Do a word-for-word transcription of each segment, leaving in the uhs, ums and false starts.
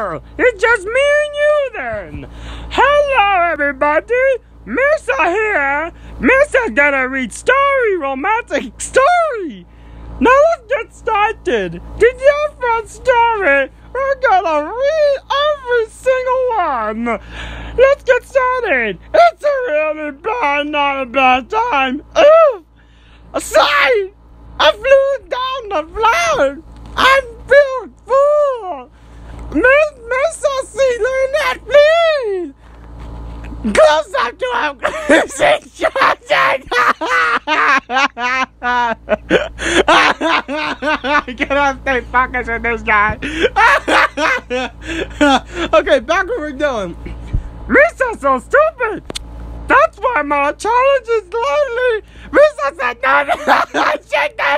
Sure, it's just me and you then. Hello, everybody. Missa here. Missa's gonna read story, romantic story. Now let's get started. Did your friend story? We're gonna read every single one. Let's get started. It's a really bad, not a bad time. Ooh, a sign. I flew down the floor. I'm filled full. Miss Miss Sussy, learn that, please. Close up to our cruising shotgun. I cannot stay focused with this guy. Okay, back where we're going. Misa's so stupid. That's why my challenge is lonely. Misa said no, no, I checked that.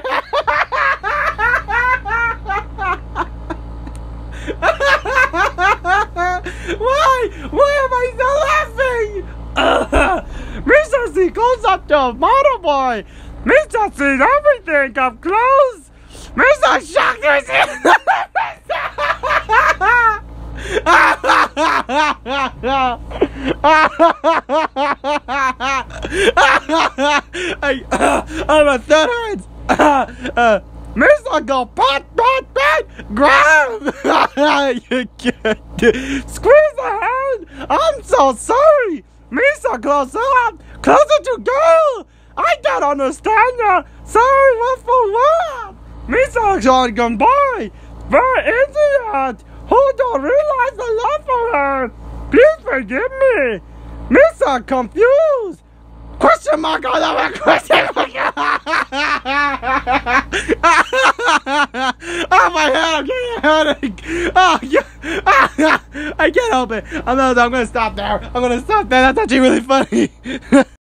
Why? Why am I so laughing? Uh, Misa C goes up to a model boy. Misa sees everything up close. Misa shocked herself. I, uh, oh, my throat hurts. Uh, uh, Misa go pat, pat, pat, grab. You can't squeeze the hand. I'm so sorry. Misa, close up, closer to girl. I don't understand ya. Sorry, what for what? Misa John gone by. Very idiot who don't realize the love for her. Please forgive me. Misa confused. Question mark all over question mark. Oh, my head, I'm getting a headache. Oh, yeah. I can't help it. I'm, not, I'm gonna stop there. I'm gonna stop there. That's actually really funny.